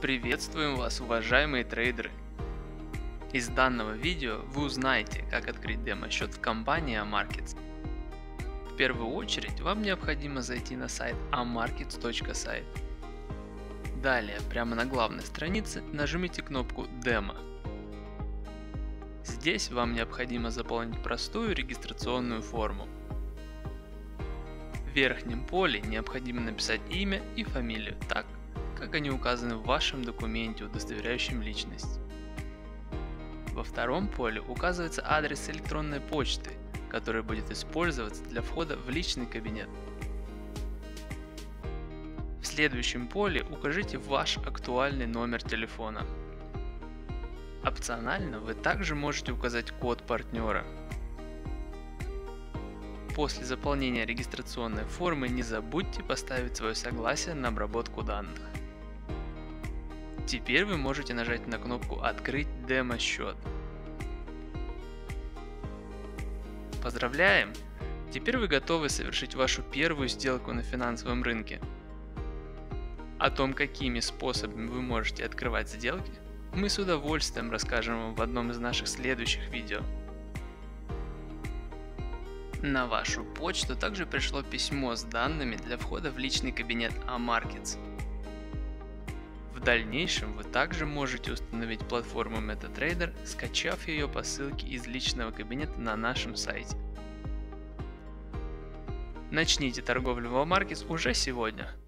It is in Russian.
Приветствуем вас, уважаемые трейдеры! Из данного видео вы узнаете, как открыть демо-счет в компании Amarkets. В первую очередь вам необходимо зайти на сайт amarkets.site. Далее, прямо на главной странице нажмите кнопку «Демо». Здесь вам необходимо заполнить простую регистрационную форму. В верхнем поле необходимо написать имя и фамилию так, как они указаны в вашем документе, удостоверяющем личность. Во втором поле указывается адрес электронной почты, который будет использоваться для входа в личный кабинет. В следующем поле укажите ваш актуальный номер телефона. Опционально вы также можете указать код партнера. После заполнения регистрационной формы не забудьте поставить свое согласие на обработку данных. Теперь вы можете нажать на кнопку «Открыть демо-счет». Поздравляем! Теперь вы готовы совершить вашу первую сделку на финансовом рынке. О том, какими способами вы можете открывать сделки, мы с удовольствием расскажем вам в одном из наших следующих видео. На вашу почту также пришло письмо с данными для входа в личный кабинет Amarkets. В дальнейшем вы также можете установить платформу MetaTrader, скачав ее по ссылке из личного кабинета на нашем сайте. Начните торговлю в Amarkets уже сегодня.